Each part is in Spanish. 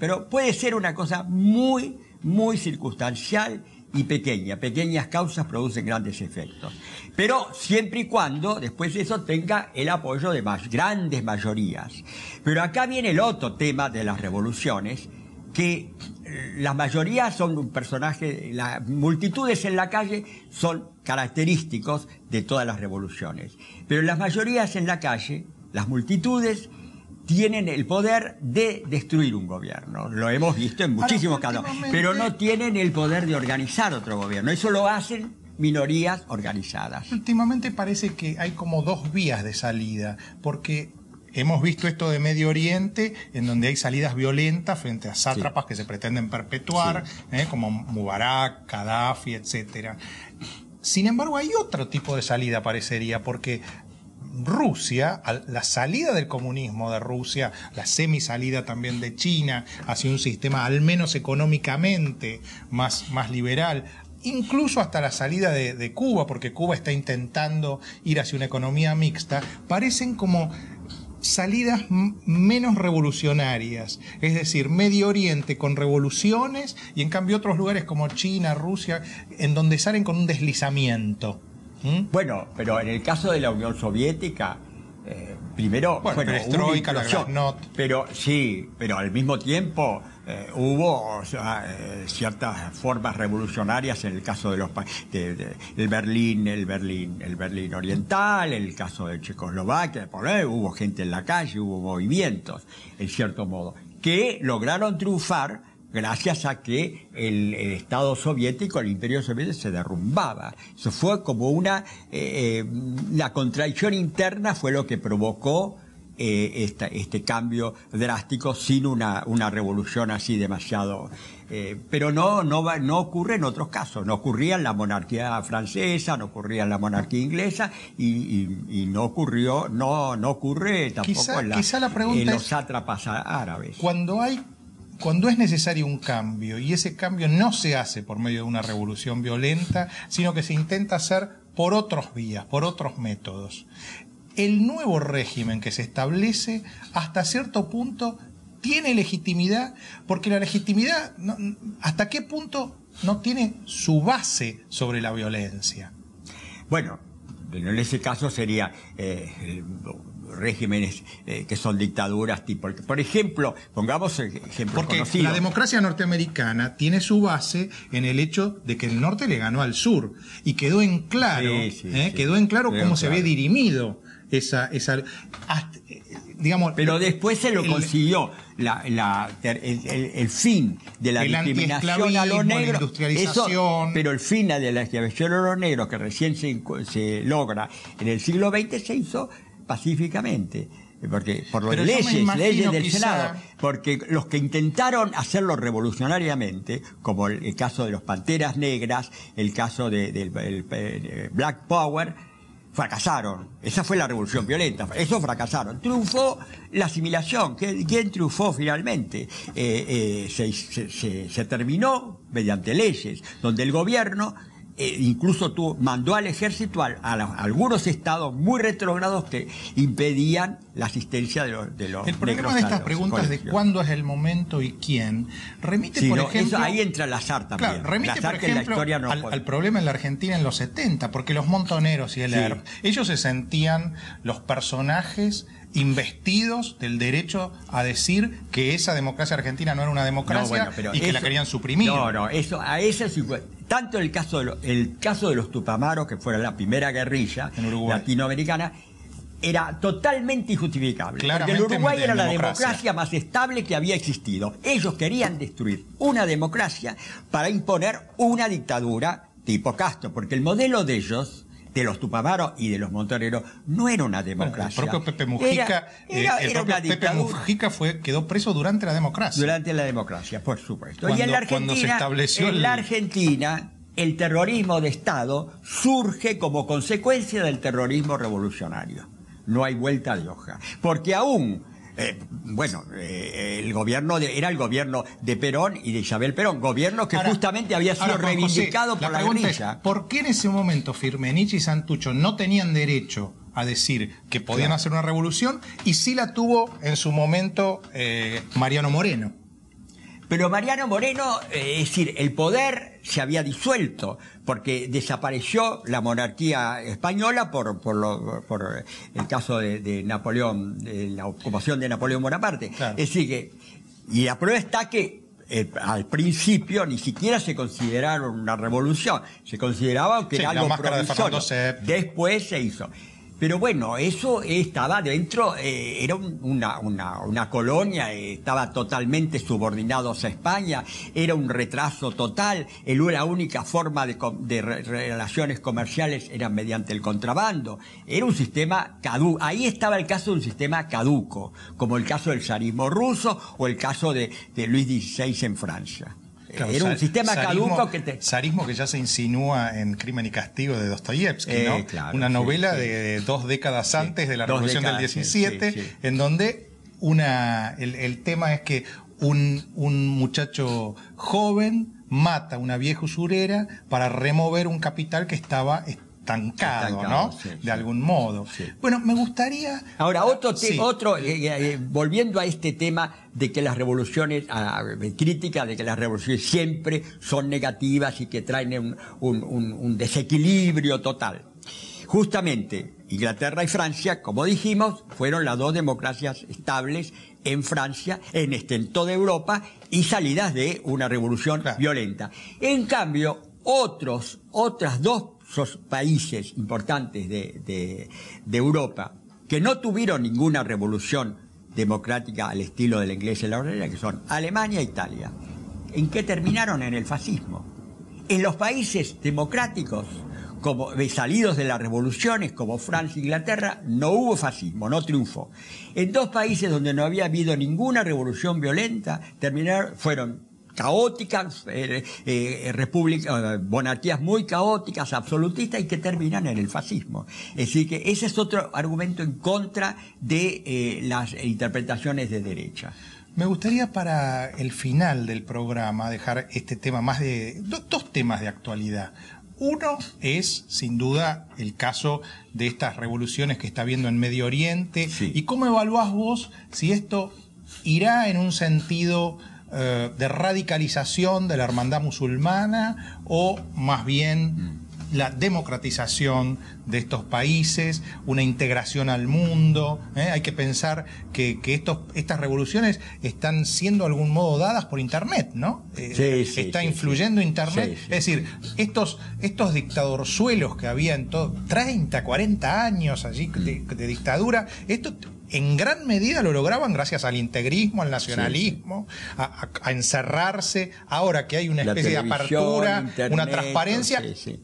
pero puede ser una cosa muy, muy circunstancial y pequeña. Pequeñas causas producen grandes efectos. Pero siempre y cuando, después de eso, tenga el apoyo de grandes mayorías. Pero acá viene el otro tema de las revoluciones, que las mayorías son un personaje, las multitudes en la calle son característicos de todas las revoluciones. Pero las mayorías en la calle, las multitudes, tienen el poder de destruir un gobierno. Lo hemos visto en muchísimos casos. Pero no tienen el poder de organizar otro gobierno. Eso lo hacen minorías organizadas. Últimamente parece que hay como dos vías de salida, porque hemos visto esto de Medio Oriente, en donde hay salidas violentas frente a sátrapas que se pretenden perpetuar, como Mubarak, Gaddafi, etc. Sin embargo, hay otro tipo de salida, parecería, porque Rusia, la salida del comunismo de Rusia, la semisalida también de China hacia un sistema al menos económicamente más liberal, incluso hasta la salida de Cuba, porque Cuba está intentando ir hacia una economía mixta, parecen como salidas menos revolucionarias, es decir, Medio Oriente con revoluciones y en cambio otros lugares como China, Rusia, en donde salen con un deslizamiento. Bueno, pero en el caso de la Unión Soviética, primero, perestroika, la glasnost. Pero sí, pero al mismo tiempo hubo ciertas formas revolucionarias en el caso de el Berlín Oriental, el caso de Checoslovaquia, hubo gente en la calle, hubo movimientos, en cierto modo, que lograron triunfar gracias a que el Estado soviético, el Imperio soviético, se derrumbaba. Eso fue como la contradicción interna fue lo que provocó este cambio drástico sin una revolución así demasiado. Pero no ocurre en otros casos. No ocurría en la monarquía francesa, no ocurría en la monarquía inglesa y no ocurre tampoco en los sátrapas árabes. Cuando es necesario un cambio, y ese cambio no se hace por medio de una revolución violenta, sino que se intenta hacer por otros vías, por otros métodos. El nuevo régimen que se establece, hasta cierto punto, tiene legitimidad, porque la legitimidad, ¿hasta qué punto no tiene su base sobre la violencia? Bueno, en ese caso sería regímenes que son dictaduras tipo, por ejemplo, pongamos ejemplos porque conocidos. La democracia norteamericana tiene su base en el hecho de que el norte le ganó al sur y quedó en claro, quedó en claro cómo se había dirimido esa digamos, pero después se lo consiguió el fin de la discriminación a los negros, industrialización. Pero el fin de la discriminación a los negros, que recién se logra en el siglo XX, se hizo pacíficamente, porque por las leyes del Senado, porque los que intentaron hacerlo revolucionariamente, como el caso de los Panteras Negras, el caso del Black Power, fracasaron. Esa fue la revolución violenta. Eso fracasaron. Triunfó la asimilación. ¿Quién triunfó finalmente? Se terminó mediante leyes, donde el gobierno incluso mandó al ejército a algunos estados muy retrógrados que impedían la asistencia de los negros. El problema de estas preguntas de cuándo es el momento y quién remite, por ejemplo... ahí entra Lazar también. Claro, remite, Lazar, por ejemplo, al problema en la Argentina en los 70, porque los Montoneros y el ERP, ellos se sentían los personajes investidos del derecho a decir que esa democracia argentina no era una democracia y que la querían suprimir. Tanto el caso de los Tupamaros, que fuera la primera guerrilla latinoamericana, era totalmente injustificable. Claramente, porque el Uruguay era la democracia más estable que había existido. Ellos querían destruir una democracia para imponer una dictadura tipo Castro, porque el modelo de ellos, de los Tupamaros y de los Montoneros, no era una democracia. El propio Pepe Mujica, quedó preso durante la democracia. Durante la democracia, por supuesto. Y en la Argentina, el terrorismo de Estado surge como consecuencia del terrorismo revolucionario. No hay vuelta de hoja. Porque aún el gobierno era el gobierno de Perón y de Isabel Perón, gobierno que justamente había sido reivindicado por la guerrilla. ¿Por qué en ese momento Firmenich y Santucho no tenían derecho a decir que podían hacer una revolución y sí la tuvo en su momento Mariano Moreno? Pero Mariano Moreno, es decir, el poder se había disuelto, porque desapareció la monarquía española por el caso de Napoleón, de la ocupación de Napoleón Bonaparte. Claro. Es decir que, y la prueba está que al principio ni siquiera se consideraron una revolución, se consideraba que era algo provisorio. Después se hizo. Pero bueno, eso estaba dentro, era una colonia, estaba totalmente subordinados a España, era un retraso total, la única forma de relaciones comerciales era mediante el contrabando, era un sistema caduco, ahí estaba el caso de un sistema caduco, como el caso del zarismo ruso o el caso de Luis XVI en Francia. Claro, era un sistema caduco zarismo que ya se insinúa en Crimen y Castigo de Dostoyevsky, ¿no? Claro, una novela de 2 décadas antes de la Revolución del 17, en donde el tema es que un muchacho joven mata a una vieja usurera para remover un capital que estaba estancado, ¿no? De algún modo. Sí. Bueno, me gustaría... Ahora, volviendo a este tema de que las revoluciones, crítica de que las revoluciones siempre son negativas y que traen un desequilibrio total. Justamente, Inglaterra y Francia, como dijimos, fueron las 2 democracias estables en Francia, en toda Europa, y salidas de una revolución violenta. En cambio, otras 2 países importantes de Europa que no tuvieron ninguna revolución democrática al estilo de la Iglesia y la Ordinaria, que son Alemania e Italia. ¿En qué terminaron? En el fascismo. En los países democráticos, como salidos de las revoluciones, como Francia e Inglaterra, no hubo fascismo, no triunfó. En 2 países donde no había habido ninguna revolución violenta, fueron caóticas, monarquías muy caóticas, absolutistas, y que terminan en el fascismo. Es decir, que ese es otro argumento en contra de las interpretaciones de derecha. Me gustaría para el final del programa dejar este tema más de 2 temas de actualidad. Uno es, sin duda, el caso de estas revoluciones que está habiendo en Medio Oriente. Sí. ¿Y cómo evaluás vos si esto irá en un sentido de radicalización de la hermandad musulmana o más bien la democratización de estos países, una integración al mundo? Hay que pensar que estas revoluciones están siendo de algún modo dadas por Internet, ¿no? Está influyendo Internet. Es decir, estos dictadorzuelos que había en 30, 40 años allí de dictadura, esto en gran medida lo lograban gracias al integrismo, al nacionalismo, a encerrarse. Ahora que hay una especie de apertura, Internet, una transparencia,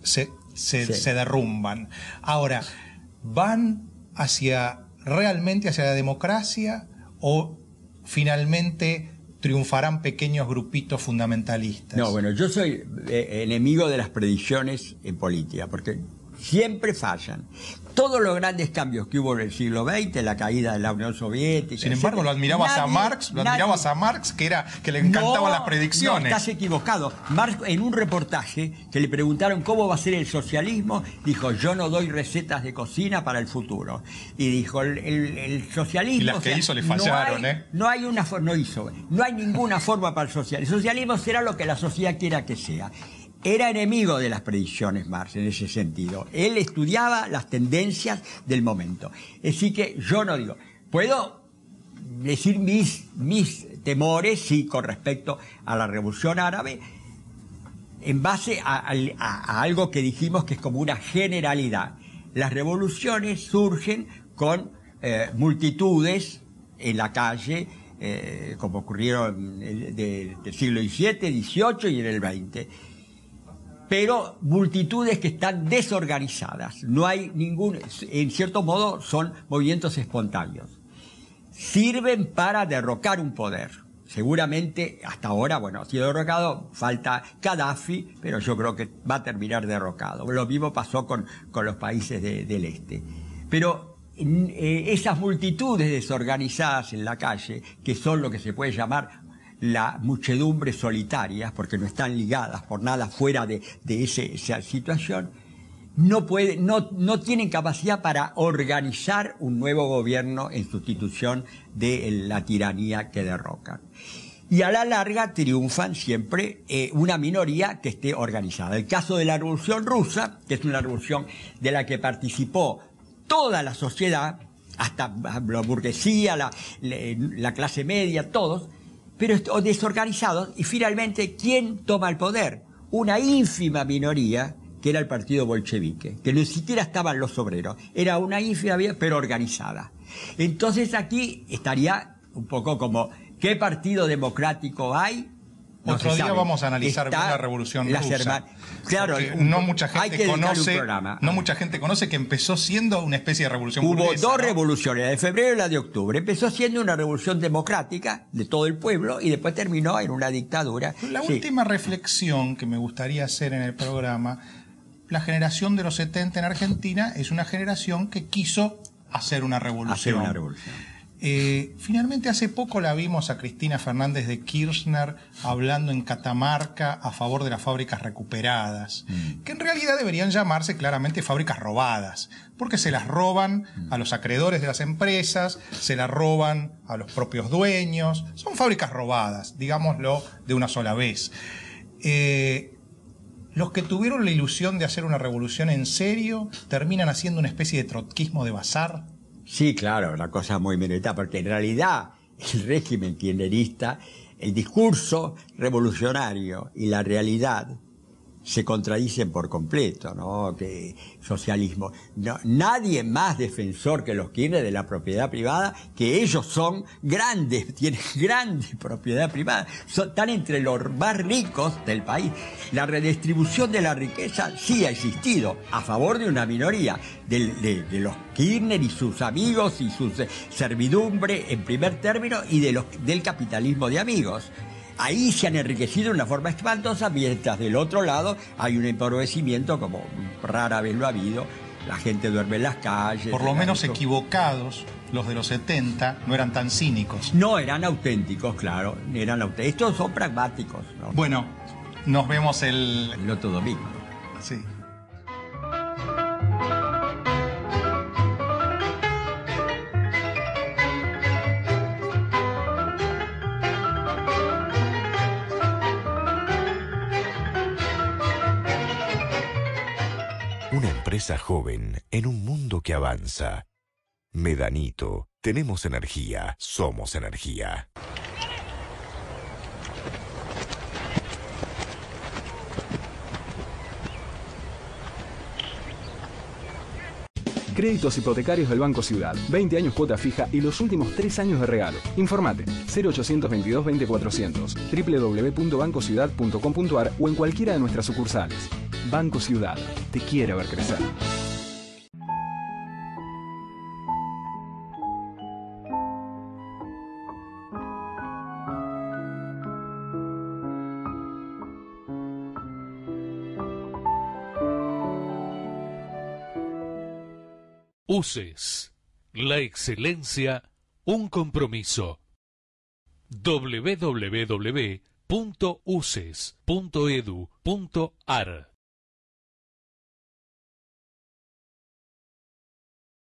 se derrumban. Ahora, ¿van realmente hacia la democracia o finalmente triunfarán pequeños grupitos fundamentalistas? No, bueno, yo soy enemigo de las predicciones en política, porque siempre fallan. Todos los grandes cambios que hubo en el siglo XX, la caída de la Unión Soviética... Sin embargo, lo admirabas a Marx, que le encantaban las predicciones. No, estás equivocado. Marx, en un reportaje que le preguntaron cómo va a ser el socialismo, dijo: yo no doy recetas de cocina para el futuro. Y dijo, el socialismo... Y las que hizo le fallaron, no hay ninguna forma para el socialismo. El socialismo será lo que la sociedad quiera que sea. Era enemigo de las predicciones Marx en ese sentido. Él estudiaba las tendencias del momento. Así que yo no digo, puedo decir mis temores, sí, con respecto a la Revolución Árabe, en base a algo que dijimos que es como una generalidad. Las revoluciones surgen con multitudes en la calle, como ocurrieron del siglo XVII, XVIII y en el XX. Pero multitudes que están desorganizadas. No hay en cierto modo son movimientos espontáneos. Sirven para derrocar un poder. Seguramente hasta ahora, ha sido derrocado, falta Gaddafi, pero yo creo que va a terminar derrocado. Lo mismo pasó con los países del este. Pero esas multitudes desorganizadas en la calle, que son lo que se puede llamar la muchedumbre solitaria, porque no están ligadas por nada fuera de esa situación, no tienen capacidad para organizar un nuevo gobierno en sustitución de la tiranía que derrocan. Y a la larga triunfan siempre una minoría que esté organizada. El caso de la Revolución Rusa, que es una revolución de la que participó toda la sociedad, hasta la burguesía, la clase media, todos, pero desorganizados, y finalmente, ¿quién toma el poder? Una ínfima minoría, que era el partido bolchevique, que ni siquiera estaban los obreros, era una ínfima, pero organizada. Entonces aquí estaría un poco como, ¿qué partido democrático hay? No Otro día vamos a analizar bien la Revolución Rusa. Claro, no mucha gente conoce que empezó siendo una especie de revolución burguesa. Hubo dos revoluciones, la de febrero y la de octubre. Empezó siendo una revolución democrática de todo el pueblo y después terminó en una dictadura. La última reflexión que me gustaría hacer en el programa, la generación de los 70 en Argentina es una generación que quiso hacer una revolución. Finalmente hace poco la vimos a Cristina Fernández de Kirchner hablando en Catamarca a favor de las fábricas recuperadas, que en realidad deberían llamarse claramente fábricas robadas, porque se las roban a los acreedores de las empresas, se las roban a los propios dueños, son fábricas robadas, digámoslo de una sola vez. Los que tuvieron la ilusión de hacer una revolución en serio terminan haciendo una especie de trotskismo de bazar. Sí, claro, una cosa muy militar, porque en realidad el régimen kirchnerista, el discurso revolucionario y la realidad se contradicen por completo, ¿no? Que socialismo. No, nadie más defensor que los Kirchner de la propiedad privada, que ellos son grandes, tienen grande propiedad privada, están entre los más ricos del país. La redistribución de la riqueza sí ha existido a favor de una minoría, de los Kirchner y sus amigos y su servidumbre en primer término y del capitalismo de amigos. Ahí se han enriquecido de una forma espantosa, mientras del otro lado hay un empobrecimiento como rara vez lo ha habido. La gente duerme en las calles. Por lo menos equivocados, los de los 70 no eran tan cínicos. No, eran auténticos, claro. Estos son pragmáticos, ¿no? Bueno, nos vemos el otro domingo. Sí. Una empresa joven en un mundo que avanza. Medanito, tenemos energía, somos energía. Créditos hipotecarios del Banco Ciudad. 20 años cuota fija y los últimos 3 años de regalo. Informate 0822 20400, www.bancociudad.com.ar o en cualquiera de nuestras sucursales. Banco Ciudad. Te quiere ver crecer. UCES, la excelencia, un compromiso. www.uces.edu.ar